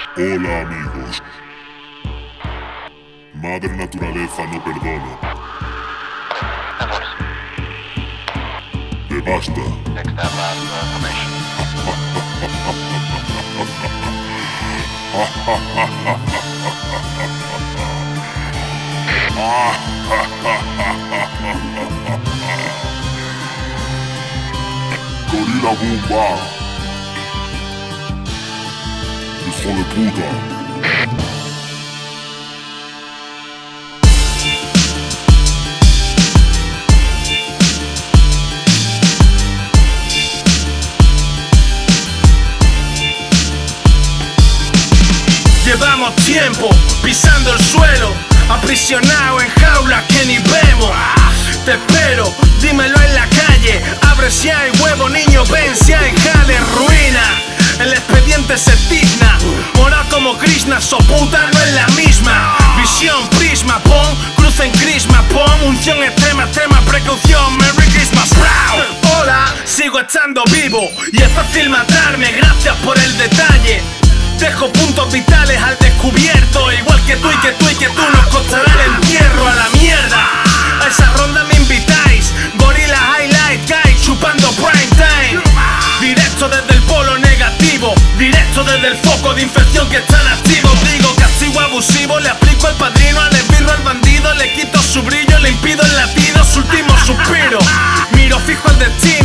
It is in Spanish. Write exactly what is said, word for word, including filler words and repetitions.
Hola amigos. Madre naturaleza no perdona. Te basta. Gorila Bumba. Hijo de puta. Llevamos tiempo pisando el suelo, aprisionado en jaulas que ni vemos. Te espero, dímelo en la calle. Abre si hay huevo, niño, ven si hay jale, ruina. El expediente se tizna, mora como Krishna, so puta no es la misma. Visión, prisma, pon, cruz en crisma, pon, unción extrema, extrema, precaución, Merry Christmas, proud. Hola, sigo estando vivo y es fácil matarme, gracias por el detalle. Dejo puntos vitales al descubierto, igual que tú y que tú y que tú nos costará el entierro. A la mierda, a esa ronda me invitáis. Gorila Highlight Guy chupando prime time. Directo desde el polo negativo, directo desde el foco de infección que están activos. Digo castigo abusivo, le aplico al padrino, al esbirro, al bandido. Le quito su brillo, le impido el latido, su último suspiro. Miro fijo al destino.